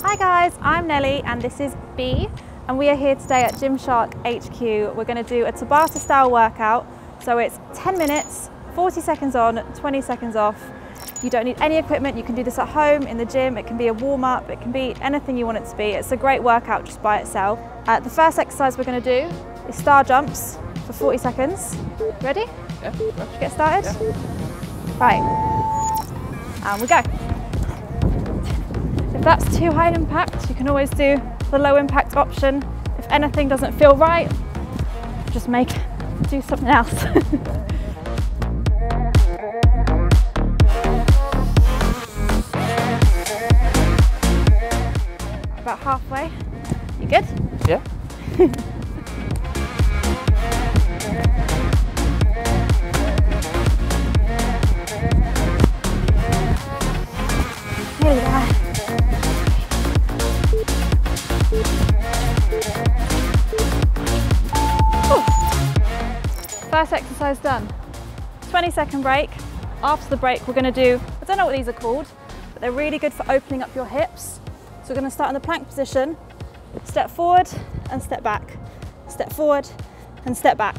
Hi guys, I'm Nelly and this is B, and we are here today at Gymshark HQ. We're going to do a Tabata style workout. So it's 10 minutes, 40 seconds on, 20 seconds off. You don't need any equipment. You can do this at home, in the gym. It can be a warm up. It can be anything you want it to be. It's a great workout just by itself. The first exercise we're going to do is star jumps for 40 seconds. Ready? Yeah. Should we get started? Yeah. Right, and we go. If that's too high impact, you can always do the low impact option. If anything doesn't feel right, just do something else. About halfway. You good? Yeah. Nearly there. First exercise done. 20-second break. After the break, we're going to do, I don't know what these are called, but they're really good for opening up your hips. So we're going to start in the plank position, step forward and step back, step forward and step back.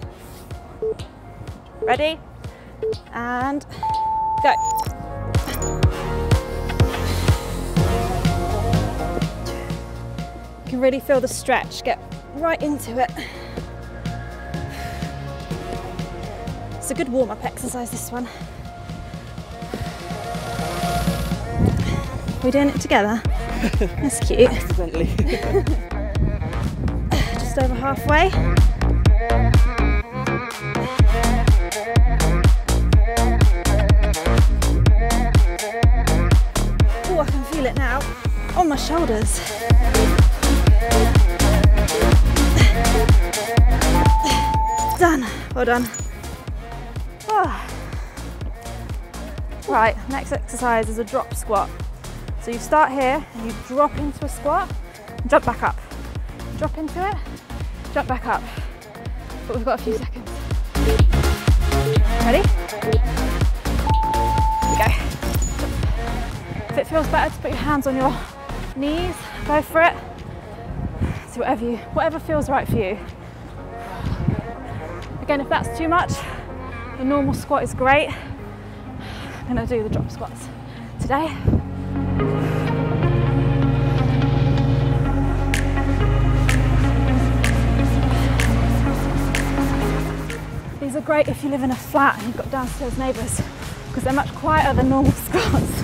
Ready? And go. You can really feel the stretch, get right into it. It's a good warm-up exercise, this one. We're doing it together. That's cute. Accidentally. Just over halfway. Oh, I can feel it now on my shoulders. Done. Well done. Oh. Right, next exercise is a drop squat. So you start here and you drop into a squat, jump back up. Drop into it, jump back up. But we've got a few seconds. Ready? Here we go. If it feels better to put your hands on your knees, go for it. So whatever feels right for you. Again, if that's too much, the normal squat is great. I'm going to do the drop squats today. These are great if you live in a flat and you've got downstairs neighbours, because they're much quieter than normal squats.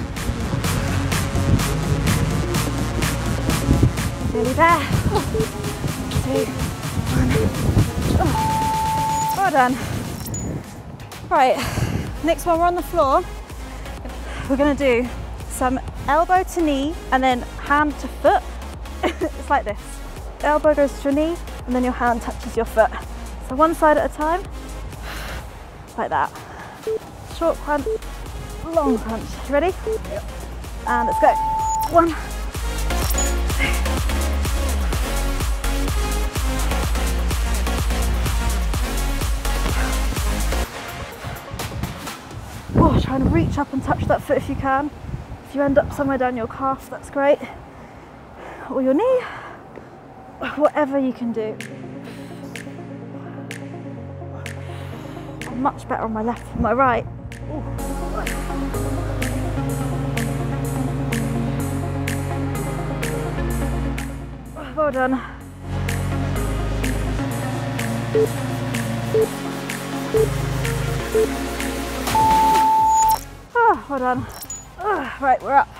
Nearly there. 2, 1. Oh. Well done. Right, next one, we're on the floor. We're going to do some elbow to knee and then hand to foot. It's like this. Elbow goes to your knee and then your hand touches your foot. So one side at a time, like that. Short crunch, long crunch. You ready? Yep. And let's go. 1, 2. Oh, try and reach up and touch that foot if you can. If you end up somewhere down your calf, that's great. Or your knee, whatever you can do. I'm much better on my left than my right. Ooh. Well done. Oh, well done. Oh, right, we're up.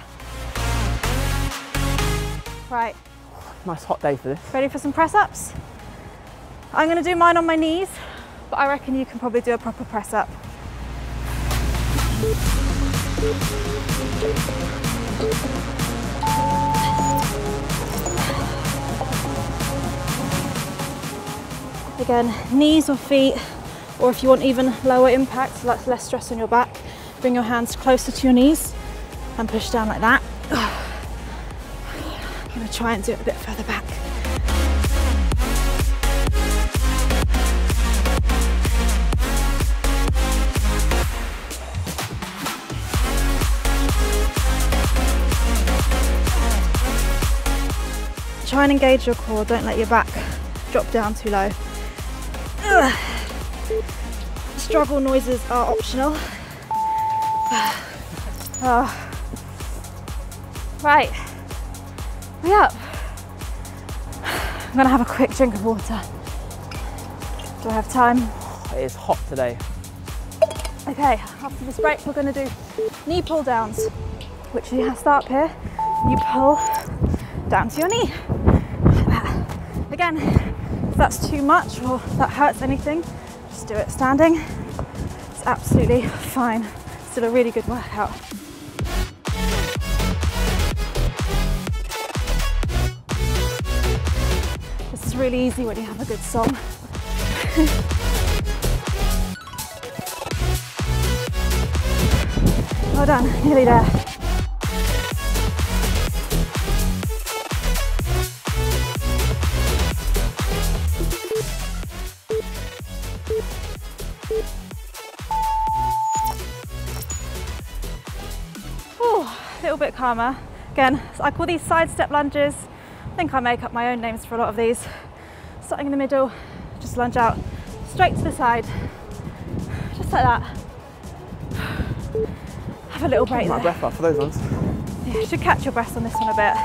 Right. Nice hot day for this. Ready for some press-ups? I'm going to do mine on my knees, but I reckon you can probably do a proper press-up. Again, knees or feet, or if you want even lower impact, so that's less stress on your back, bring your hands closer to your knees and push down like that. I'm going to try and do it a bit further back. Try and engage your core, don't let your back drop down too low. Struggle noises are optional. Right, hurry up. I'm gonna have a quick drink of water. Do I have time? It is hot today. Okay, after this break we're gonna do knee pull downs, which you start up here, you pull down to your knee. Like that. Again, if that's too much or that hurts anything, just do it standing. It's absolutely fine. Still a really good workout. This is really easy when you have a good song. Well done, nearly there. A little bit calmer. Again, I call these side step lunges. I think I make up my own names for a lot of these. Starting in the middle, just lunge out, straight to the side, just like that. Have a little break there. My breath up for those ones. Yeah, you should catch your breath on this one a bit.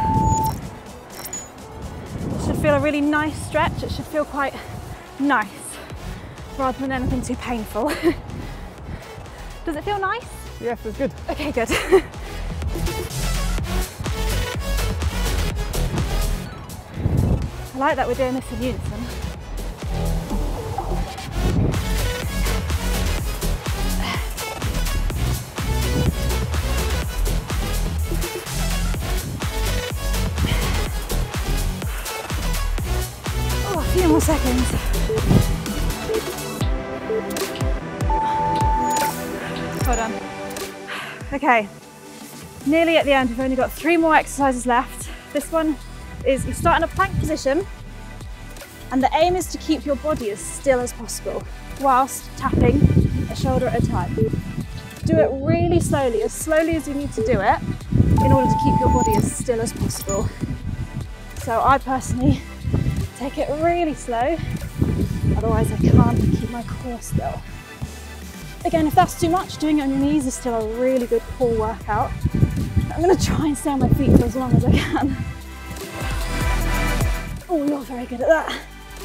It should feel a really nice stretch. It should feel quite nice, rather than anything too painful. Does it feel nice? Yeah, feels good. Okay, good. I like that we're doing this in unison. Oh, a few more seconds. Well done. Okay, nearly at the end. We've only got 3 more exercises left. This one is you start in a plank position, and the aim is to keep your body as still as possible whilst tapping a shoulder at a time. Do it really slowly as you need to do it in order to keep your body as still as possible. So I personally take it really slow, otherwise I can't keep my core still. Again, if that's too much, doing it on your knees is still a really good core workout. I'm going to try and stay on my feet for as long as I can. Oh, you're very good at that.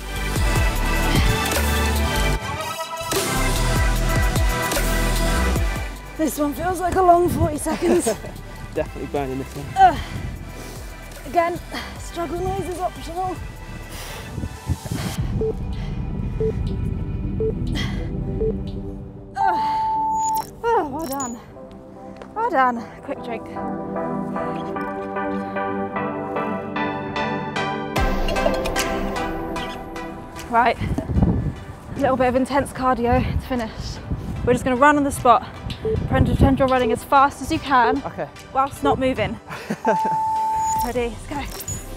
This one feels like a long 40 seconds. Definitely burning this one. Again, struggle noise is optional. Oh, well done. Well done. Quick drink. Right, a little bit of intense cardio to finish. We're just going to run on the spot. Pretend you're running as fast as you can, okay, whilst not moving. Ready? Let's go.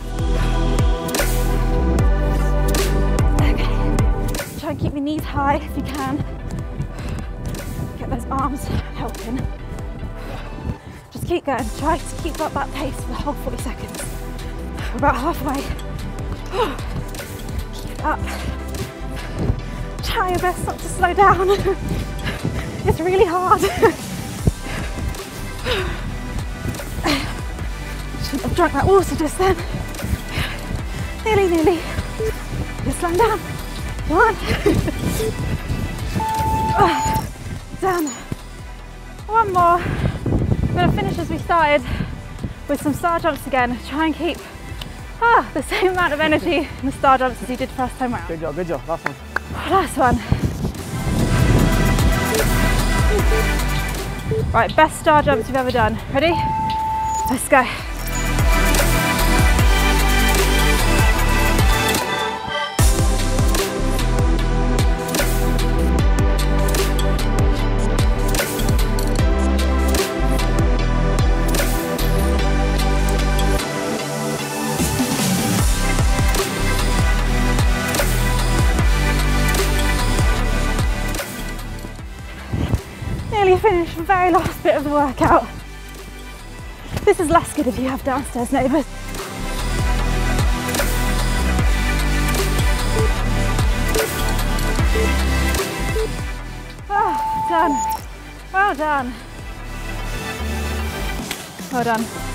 Okay. Try and keep your knees high if you can. Get those arms helping. Just keep going. Try to keep up that pace for the whole 40 seconds. We're about halfway. Keep it up. Try your best not to slow down. It's really hard. Shouldn't have drunk that water just then. Nearly. Just slow down. One. Done. One more. I'm going to finish as we started with some star jumps again. Try and keep the same amount of energy in the star jumps as you did first time round. good job. Last one. Last one. Right, best star jumps you've ever done. Ready? Let's go. Nearly finished the very last bit of the workout. This is less good if you have downstairs neighbours. done. Well done. Well done.